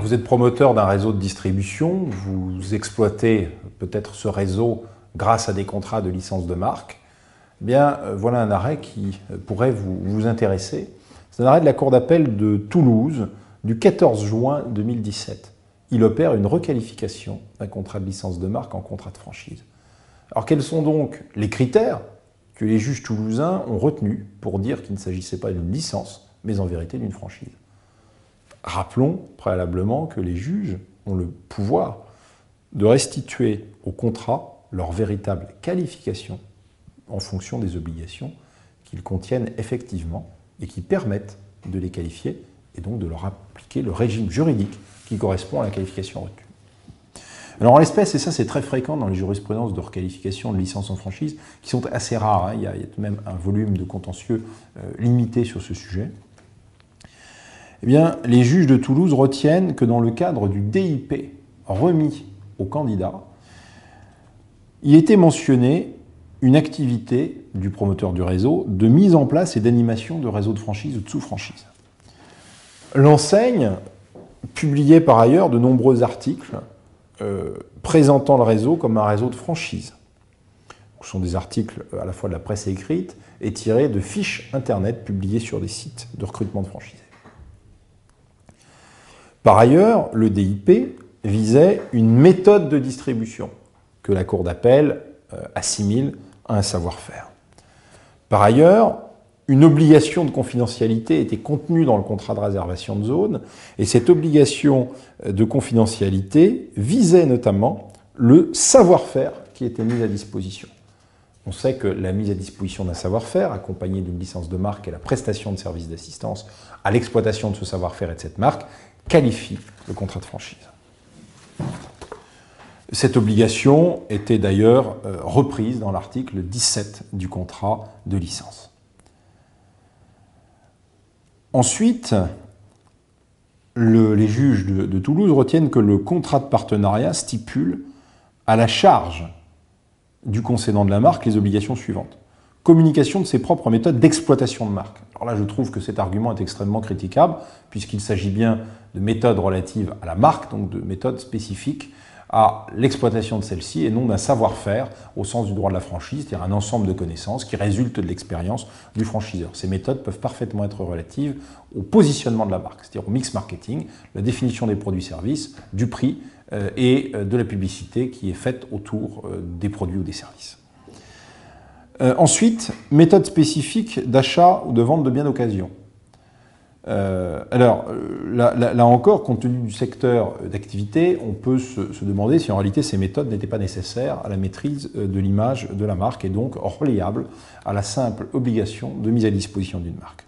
vous êtes promoteur d'un réseau de distribution, vous exploitez peut-être ce réseau grâce à des contrats de licence de marque. Eh bien, voilà un arrêt qui pourrait vous intéresser. C'est un arrêt de la Cour d'appel de Toulouse du 14 juin 2017. Il opère une requalification d'un contrat de licence de marque en contrat de franchise. Alors, quels sont donc les critères que les juges toulousains ont retenus pour dire qu'il ne s'agissait pas d'une licence, mais en vérité d'une franchise? Rappelons préalablement que les juges ont le pouvoir de restituer au contrat leur véritable qualification en fonction des obligations qu'ils contiennent effectivement et qui permettent de les qualifier et donc de leur appliquer le régime juridique qui correspond à la qualification retenue. Alors en l'espèce, et ça c'est très fréquent dans les jurisprudences de requalification de licence en franchise, qui sont assez rares, il y a tout de même un volume de contentieux limité sur ce sujet, eh bien, les juges de Toulouse retiennent que dans le cadre du DIP remis au candidat, il était mentionné une activité du promoteur du réseau de mise en place et d'animation de réseaux de franchise ou de sous-franchise. L'enseigne publiait par ailleurs de nombreux articles présentant le réseau comme un réseau de franchise. Ce sont des articles à la fois de la presse écrite et tirés de fiches Internet publiées sur des sites de recrutement de franchisés. Par ailleurs, le DIP visait une méthode de distribution que la Cour d'appel assimile à un savoir-faire. Par ailleurs, une obligation de confidentialité était contenue dans le contrat de réservation de zone, et cette obligation de confidentialité visait notamment le savoir-faire qui était mis à disposition. On sait que la mise à disposition d'un savoir-faire, accompagnée d'une licence de marque et la prestation de services d'assistance à l'exploitation de ce savoir-faire et de cette marque, qualifie le contrat de franchise. Cette obligation était d'ailleurs reprise dans l'article 17 du contrat de licence. Ensuite, les juges de Toulouse retiennent que le contrat de partenariat stipule à la charge du concédant de la marque les obligations suivantes. Communication de ses propres méthodes d'exploitation de marque. Alors là, je trouve que cet argument est extrêmement critiquable, puisqu'il s'agit bien de méthodes relatives à la marque, donc de méthodes spécifiques à l'exploitation de celle-ci, et non d'un savoir-faire au sens du droit de la franchise, c'est-à-dire un ensemble de connaissances qui résultent de l'expérience du franchiseur. Ces méthodes peuvent parfaitement être relatives au positionnement de la marque, c'est-à-dire au mix marketing, la définition des produits-services, du prix et de la publicité qui est faite autour des produits ou des services. Ensuite, méthode spécifique d'achat ou de vente de biens d'occasion. Là encore, compte tenu du secteur d'activité, on peut se demander si en réalité ces méthodes n'étaient pas nécessaires à la maîtrise de l'image de la marque et donc reliables à la simple obligation de mise à disposition d'une marque.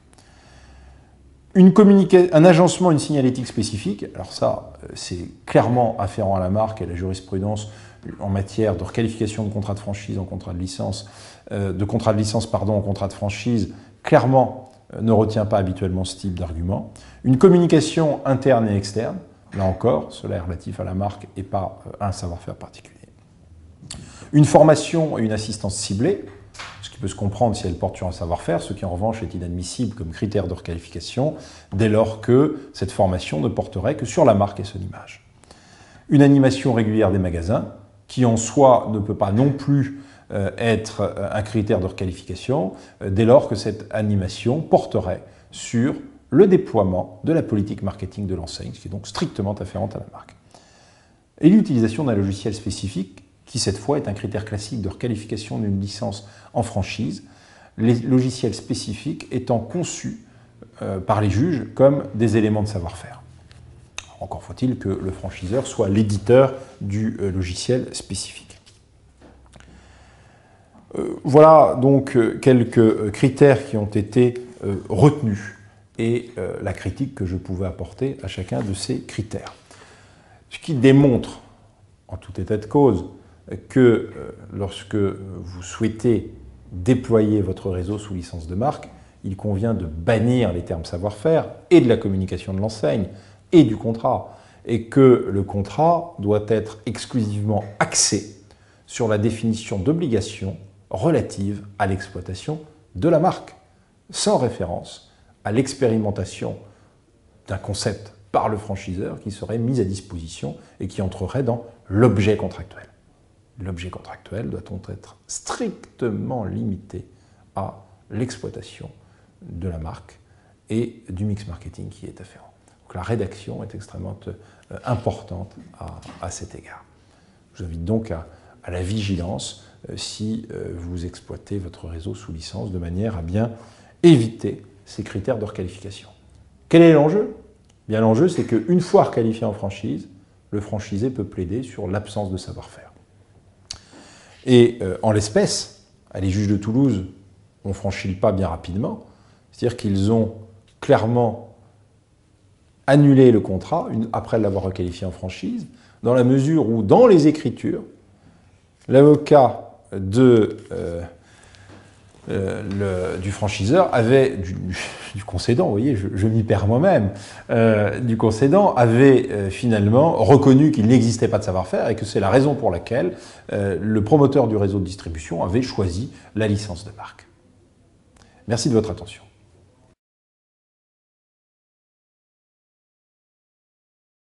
Un agencement, une signalétique spécifique, alors ça c'est clairement afférent à la marque et à la jurisprudence en matière de requalification de contrat de franchise en contrat de licence, en contrat de franchise, clairement ne retient pas habituellement ce type d'argument. Une communication interne et externe, là encore, cela est relatif à la marque et pas à un savoir-faire particulier. Une formation et une assistance ciblée, ce qui peut se comprendre si elle porte sur un savoir-faire, ce qui en revanche est inadmissible comme critère de requalification, dès lors que cette formation ne porterait que sur la marque et son image. Une animation régulière des magasins, qui en soi ne peut pas non plus être un critère de requalification, dès lors que cette animation porterait sur le déploiement de la politique marketing de l'enseigne, ce qui est donc strictement afférente à la marque. Et l'utilisation d'un logiciel spécifique, qui cette fois est un critère classique de requalification d'une licence en franchise, les logiciels spécifiques étant conçus par les juges comme des éléments de savoir-faire. Encore faut-il que le franchiseur soit l'éditeur du logiciel spécifique. Voilà donc quelques critères qui ont été retenus et la critique que je pouvais apporter à chacun de ces critères. Ce qui démontre, en tout état de cause, que lorsque vous souhaitez déployer votre réseau sous licence de marque, il convient de bannir les termes savoir-faire et de la communication de l'enseigne et du contrat, et que le contrat doit être exclusivement axé sur la définition d'obligations relatives à l'exploitation de la marque, sans référence à l'expérimentation d'un concept par le franchiseur qui serait mise à disposition et qui entrerait dans l'objet contractuel. L'objet contractuel doit donc être strictement limité à l'exploitation de la marque et du mix marketing qui est afférent. Donc la rédaction est extrêmement importante à cet égard. Je vous invite donc à la vigilance si vous exploitez votre réseau sous licence de manière à bien éviter ces critères de requalification. Quel est l'enjeu ? Bien, l'enjeu, c'est qu'une fois requalifié en franchise, le franchisé peut plaider sur l'absence de savoir-faire. Et en l'espèce, les juges de Toulouse ont franchi le pas bien rapidement, c'est-à-dire qu'ils ont clairement annulé le contrat après l'avoir requalifié en franchise, dans la mesure où, dans les écritures, l'avocat du franchiseur avait, du concédant, vous voyez, je m'y perds moi-même, du concédant avait finalement reconnu qu'il n'existait pas de savoir-faire et que c'est la raison pour laquelle le promoteur du réseau de distribution avait choisi la licence de marque. Merci de votre attention.